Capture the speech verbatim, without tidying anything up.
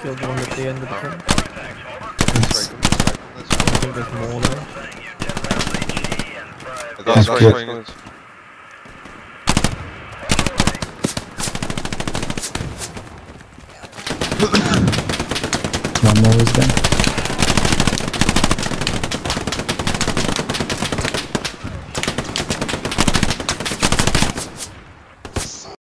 killed the one at the end of the Oh. tent. Let's strike him, let's strike him, let's I strike him. think there's more there. The That's guy's good. swinging. One more is there.